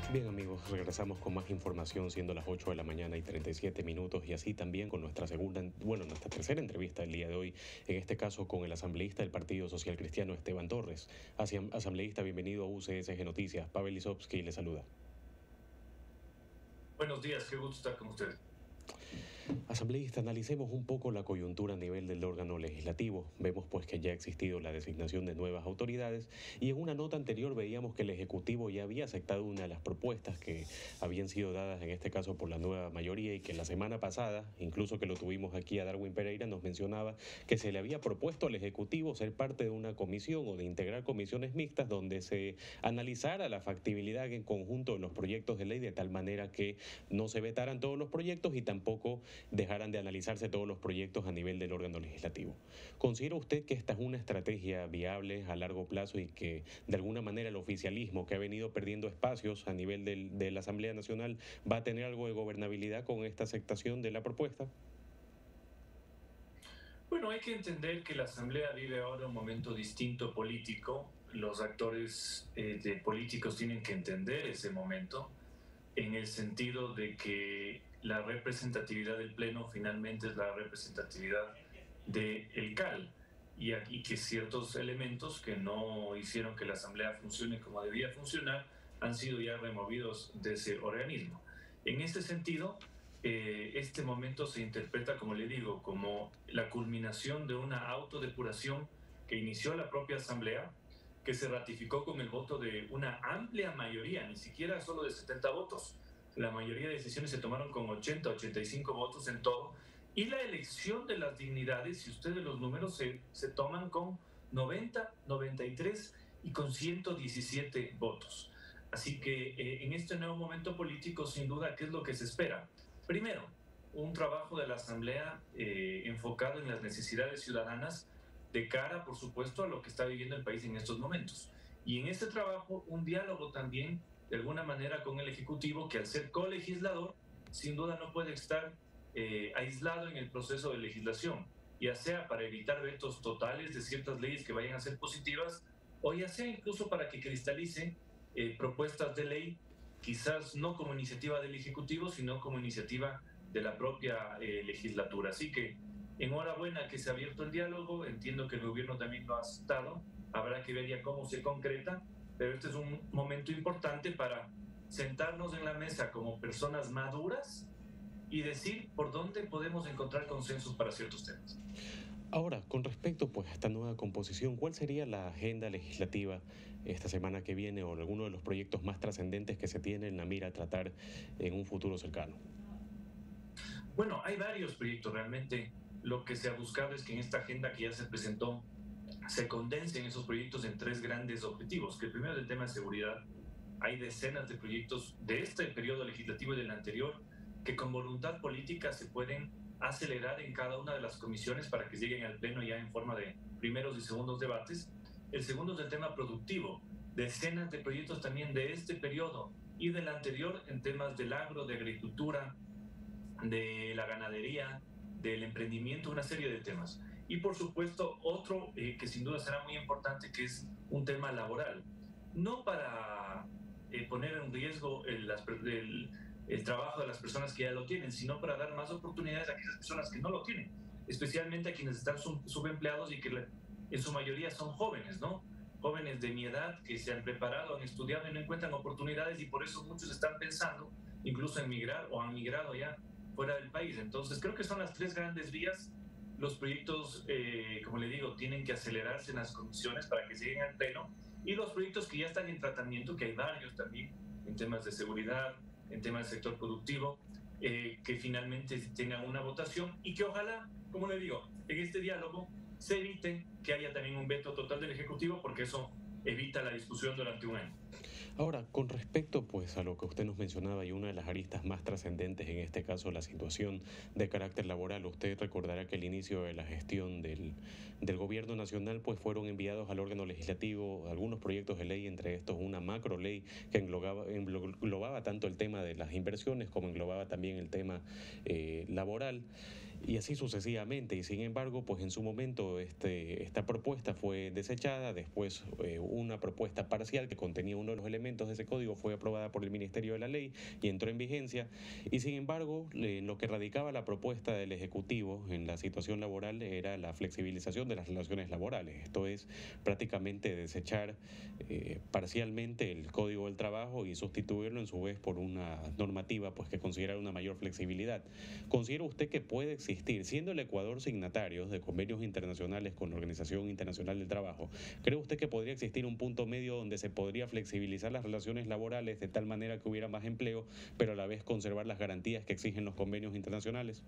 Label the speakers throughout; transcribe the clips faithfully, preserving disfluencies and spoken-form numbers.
Speaker 1: Bien amigos, regresamos con más información siendo las ocho de la mañana y treinta y siete minutos y así también con nuestra segunda, bueno, nuestra tercera entrevista del día de hoy, en este caso con el asambleísta del Partido Social Cristiano Esteban Torres. Así, asambleísta, bienvenido a U C S G Noticias. Pavel Lisovsky le saluda.
Speaker 2: Buenos días, qué gusto estar con usted.
Speaker 1: Asambleísta, analicemos un poco la coyuntura a nivel del órgano legislativo. Vemos pues que ya ha existido la designación de nuevas autoridades y en una nota anterior veíamos que el Ejecutivo ya había aceptado una de las propuestas que habían sido dadas en este caso por la nueva mayoría y que la semana pasada, incluso que lo tuvimos aquí a Darwin Pereira, nos mencionaba que se le había propuesto al Ejecutivo ser parte de una comisión o de integrar comisiones mixtas donde se analizara la factibilidad en conjunto de los proyectos de ley de tal manera que no se vetaran todos los proyectos y tampoco dejaran de analizarse todos los proyectos a nivel del órgano legislativo. ¿Considera usted que esta es una estrategia viable a largo plazo y que de alguna manera el oficialismo, que ha venido perdiendo espacios a nivel del, de la Asamblea Nacional, va a tener algo de gobernabilidad con esta aceptación de la propuesta?
Speaker 2: Bueno, hay que entender que la Asamblea vive ahora un momento distinto político. Los actores eh, de políticos tienen que entender ese momento en el sentido de que la representatividad del Pleno finalmente es la representatividad del C A L y, y que ciertos elementos que no hicieron que la Asamblea funcione como debía funcionar han sido ya removidos de ese organismo. En este sentido, eh, este momento se interpreta, como le digo, como la culminación de una autodepuración que inició la propia Asamblea, que se ratificó con el voto de una amplia mayoría, ni siquiera solo de setenta votos. La mayoría de decisiones se tomaron con ochenta, ochenta y cinco votos en todo. Y la elección de las dignidades, si ustedes los números, se, se toman con noventa, noventa y tres y con ciento diecisiete votos. Así que eh, en este nuevo momento político, sin duda, ¿qué es lo que se espera? Primero, un trabajo de la Asamblea eh, enfocado en las necesidades ciudadanas de cara, por supuesto, a lo que está viviendo el país en estos momentos. Y en este trabajo, un diálogo también, de alguna manera, con el Ejecutivo, que al ser colegislador, sin duda no puede estar eh, aislado en el proceso de legislación, ya sea para evitar vetos totales de ciertas leyes que vayan a ser positivas, o ya sea incluso para que cristalice eh, propuestas de ley, quizás no como iniciativa del Ejecutivo, sino como iniciativa de la propia eh, legislatura. Así que enhorabuena que se ha abierto el diálogo, entiendo que el gobierno también lo ha aceptado, habrá que ver ya cómo se concreta, pero este es un momento importante para sentarnos en la mesa como personas maduras y decir por dónde podemos encontrar consensos para ciertos temas.
Speaker 1: Ahora, con respecto pues, a esta nueva composición, ¿cuál sería la agenda legislativa esta semana que viene o alguno de los proyectos más trascendentes que se tiene en la mira a tratar en un futuro cercano?
Speaker 2: Bueno, hay varios proyectos realmente. Lo que se ha buscado es que en esta agenda que ya se presentó se condensen esos proyectos en tres grandes objetivos, que el primero es el tema de seguridad. Hay decenas de proyectos de este periodo legislativo y del anterior que con voluntad política se pueden acelerar en cada una de las comisiones para que lleguen al Pleno ya en forma de primeros y segundos debates. El segundo es el tema productivo. Decenas de proyectos también de este periodo y del anterior en temas del agro, de agricultura, de la ganadería, del emprendimiento, una serie de temas. Y por supuesto, otro eh, que sin duda será muy importante, que es un tema laboral. No para eh, poner en riesgo el, las, el, el trabajo de las personas que ya lo tienen, sino para dar más oportunidades a aquellas personas que no lo tienen, especialmente a quienes están sub, subempleados y que en su mayoría son jóvenes, ¿no? Jóvenes de mi edad que se han preparado, han estudiado y no encuentran oportunidades y por eso muchos están pensando incluso en migrar o han migrado ya fuera del país. Entonces, creo que son las tres grandes vías. Los proyectos, eh, como le digo, tienen que acelerarse en las comisiones para que lleguen al Pleno. Y los proyectos que ya están en tratamiento, que hay varios también, en temas de seguridad, en temas del sector productivo, eh, que finalmente tengan una votación y que ojalá, como le digo, en este diálogo se evite que haya también un veto total del Ejecutivo, porque eso evita la discusión durante un año.
Speaker 1: Ahora, con respecto pues a lo que usted nos mencionaba y una de las aristas más trascendentes, en este caso la situación de carácter laboral, usted recordará que al inicio de la gestión del, del gobierno nacional pues fueron enviados al órgano legislativo algunos proyectos de ley, entre estos una macro ley que englobaba, englobaba tanto el tema de las inversiones como englobaba también el tema eh, laboral. y así sucesivamente. Y sin embargo, pues en su momento este, esta propuesta fue desechada. Después eh, una propuesta parcial que contenía uno de los elementos de ese código fue aprobada por el Ministerio de la Ley y entró en vigencia. Y sin embargo, en lo que radicaba la propuesta del Ejecutivo en la situación laboral era la flexibilización de las relaciones laborales. Esto es prácticamente desechar eh, parcialmente el Código del Trabajo y sustituirlo en su vez por una normativa pues que considerara una mayor flexibilidad. ¿Considera usted que puede existir, siendo el Ecuador signatario de convenios internacionales con la Organización Internacional del Trabajo, cree usted que podría existir un punto medio donde se podría flexibilizar las relaciones laborales de tal manera que hubiera más empleo, pero a la vez conservar las garantías que exigen los convenios internacionales?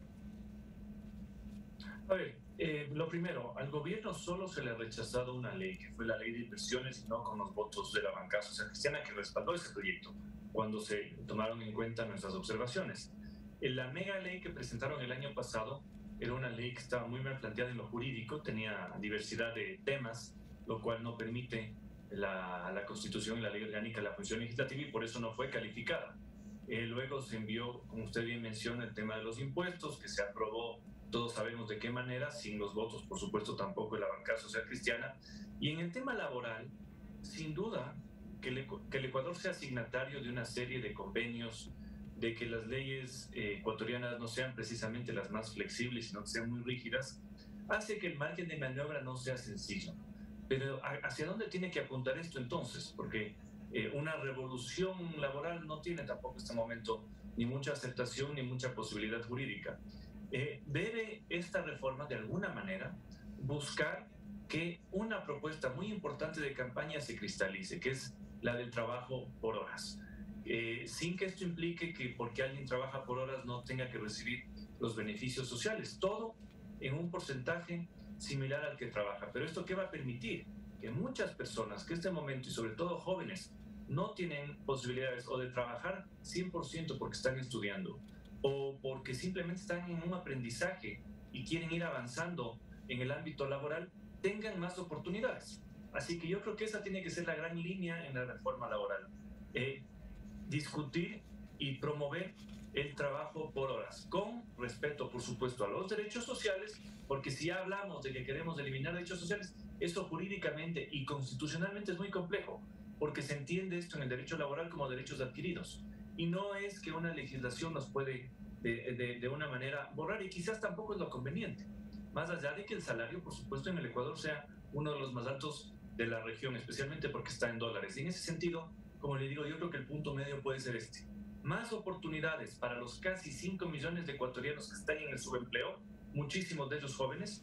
Speaker 2: A ver, eh, lo primero, al gobierno solo se le ha rechazado una ley, que fue la ley de inversiones, y no con los votos de la bancada social cristiana que respaldó ese proyecto, cuando se tomaron en cuenta nuestras observaciones. La mega ley que presentaron el año pasado era una ley que estaba muy mal planteada en lo jurídico, tenía diversidad de temas, lo cual no permite la, la Constitución y la Ley Orgánica de la Función Legislativa, y por eso no fue calificada. Eh, luego se envió, como usted bien menciona, el tema de los impuestos, que se aprobó, todos sabemos de qué manera, sin los votos, por supuesto, tampoco de la bancada social cristiana. Y en el tema laboral, sin duda, que el, que el Ecuador sea signatario de una serie de convenios, de que las leyes eh, ecuatorianas no sean precisamente las más flexibles, sino que sean muy rígidas, hace que el margen de maniobra no sea sencillo. Pero ¿hacia dónde tiene que apuntar esto entonces? Porque eh, una revolución laboral no tiene tampoco en este momento ni mucha aceptación ni mucha posibilidad jurídica. Eh, debe esta reforma de alguna manera buscar que una propuesta muy importante de campaña se cristalice, que es la del trabajo por horas. Eh, sin que esto implique que porque alguien trabaja por horas no tenga que recibir los beneficios sociales, todo en un porcentaje similar al que trabaja. Pero ¿esto qué va a permitir? Que muchas personas que en este momento, y sobre todo jóvenes, no tienen posibilidades o de trabajar cien por ciento porque están estudiando, o porque simplemente están en un aprendizaje y quieren ir avanzando en el ámbito laboral, tengan más oportunidades. Así que yo creo que esa tiene que ser la gran línea en la reforma laboral. Eh, discutir y promover el trabajo por horas, con respeto, por supuesto, a los derechos sociales, porque si ya hablamos de que queremos eliminar derechos sociales, eso jurídicamente y constitucionalmente es muy complejo, porque se entiende esto en el derecho laboral como derechos adquiridos. Y no es que una legislación nos puede de, de, de una manera borrar, y quizás tampoco es lo conveniente, más allá de que el salario, por supuesto, en el Ecuador sea uno de los más altos de la región, especialmente porque está en dólares. Y en ese sentido, como le digo, yo creo que el punto medio puede ser este: más oportunidades para los casi cinco millones de ecuatorianos que están en el subempleo, muchísimos de ellos jóvenes,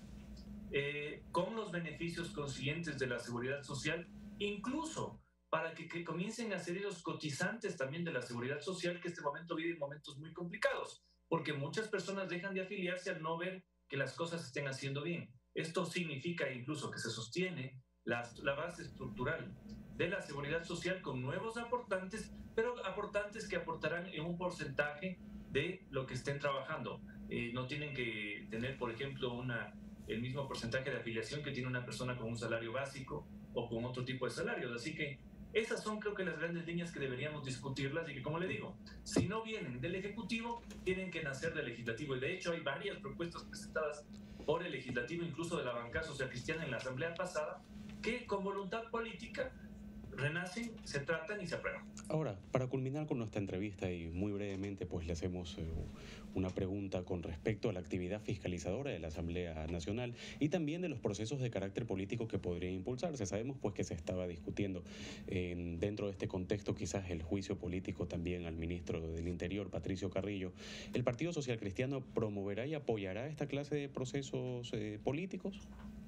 Speaker 2: eh, con los beneficios consiguientes de la seguridad social, incluso para que, que comiencen a ser ellos cotizantes también de la seguridad social, que este momento vive momentos muy complicados, porque muchas personas dejan de afiliarse al no ver que las cosas se estén haciendo bien. Esto significa incluso que se sostiene la, la base estructural de la seguridad social con nuevos aportantes, pero aportantes que aportarán en un porcentaje de lo que estén trabajando. Eh, no tienen que tener, por ejemplo, una, el mismo porcentaje de afiliación que tiene una persona con un salario básico o con otro tipo de salarios. Así que esas son, creo que, las grandes líneas que deberíamos discutirlas, y que, como le digo, si no vienen del Ejecutivo, tienen que nacer del Legislativo. Y de hecho hay varias propuestas presentadas por el Legislativo, incluso de la bancada social cristiana en la asamblea pasada, que con voluntad política renacen, se tratan y se aprueban.
Speaker 1: Ahora, para culminar con nuestra entrevista y muy brevemente, pues le hacemos eh, una pregunta con respecto a la actividad fiscalizadora de la Asamblea Nacional y también de los procesos de carácter político que podrían impulsarse. Sabemos pues que se estaba discutiendo eh, dentro de este contexto quizás el juicio político también al ministro del Interior, Patricio Carrillo. ¿El Partido Social Cristiano promoverá y apoyará esta clase de procesos eh, políticos?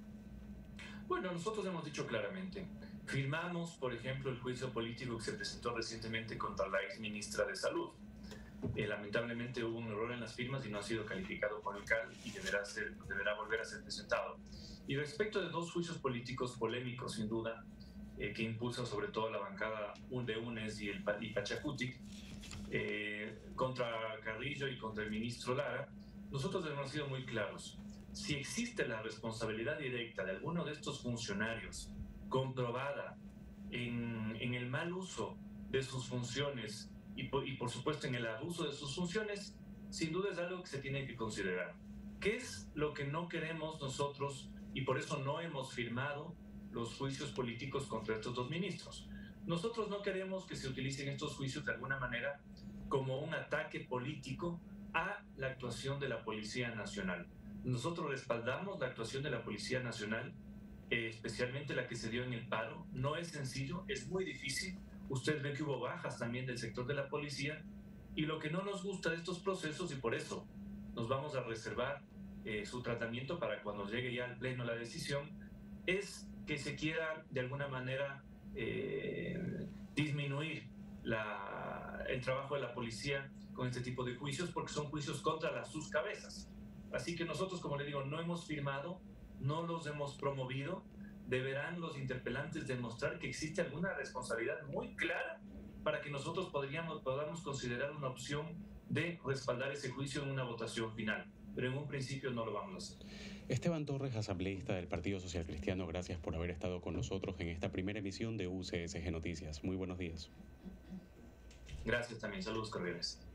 Speaker 2: Bueno, nosotros hemos dicho claramente, firmamos, por ejemplo, el juicio político que se presentó recientemente contra la ex ministra de Salud. Eh, lamentablemente hubo un error en las firmas y no ha sido calificado por el C A L y deberá, ser, deberá volver a ser presentado. Y respecto de dos juicios políticos polémicos, sin duda, eh, que impulsa sobre todo la bancada de UNES y, el, y Pachacutic, eh, contra Carrillo y contra el ministro Lara, nosotros hemos sido muy claros. Si existe la responsabilidad directa de alguno de estos funcionarios comprobada en, en el mal uso de sus funciones y por, y por supuesto en el abuso de sus funciones, sin duda es algo que se tiene que considerar. ¿Qué es lo que no queremos nosotros y por eso no hemos firmado los juicios políticos contra estos dos ministros? Nosotros no queremos que se utilicen estos juicios de alguna manera como un ataque político a la actuación de la Policía Nacional. Nosotros respaldamos la actuación de la Policía Nacional, eh, especialmente la que se dio en el paro. No es sencillo, es muy difícil. Usted ve que hubo bajas también del sector de la policía, y lo que no nos gusta de estos procesos, y por eso nos vamos a reservar eh, su tratamiento para cuando llegue ya al pleno la decisión, es que se quiera de alguna manera eh, disminuir la, el trabajo de la policía con este tipo de juicios, porque son juicios contra las sus cabezas. Así que nosotros, como le digo, no hemos firmado, no los hemos promovido. Deberán los interpelantes demostrar que existe alguna responsabilidad muy clara para que nosotros podríamos, podamos considerar una opción de respaldar ese juicio en una votación final. Pero en un principio no lo vamos a hacer.
Speaker 1: Esteban Torres, asambleísta del Partido Social Cristiano, gracias por haber estado con nosotros en esta primera emisión de U C S G Noticias. Muy buenos días.
Speaker 2: Gracias también. Saludos cordiales.